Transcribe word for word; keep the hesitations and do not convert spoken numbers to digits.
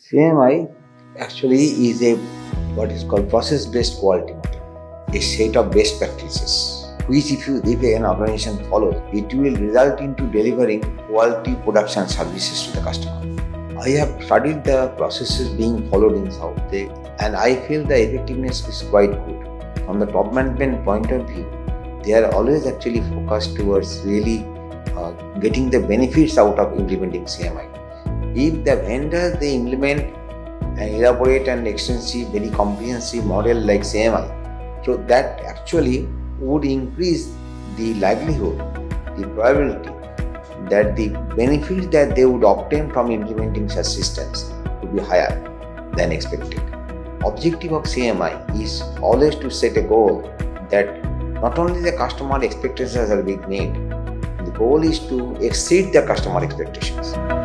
C M M I actually is a what is called process-based quality model, a set of best practices, which if you if an organization follows, it will result into delivering quality products and services to the customer. I have studied the processes being followed in Southtech, and I feel the effectiveness is quite good. From the top management point of view, they are always actually focused towards really uh, getting the benefits out of implementing C M M I. If the vendors they implement and elaborate and extensive, very comprehensive model like C M M I, so that actually would increase the likelihood, the probability that the benefits that they would obtain from implementing such systems would be higher than expected. Objective of C M M I is always to set a goal that not only the customer expectations are being met, the goal is to exceed the customer expectations.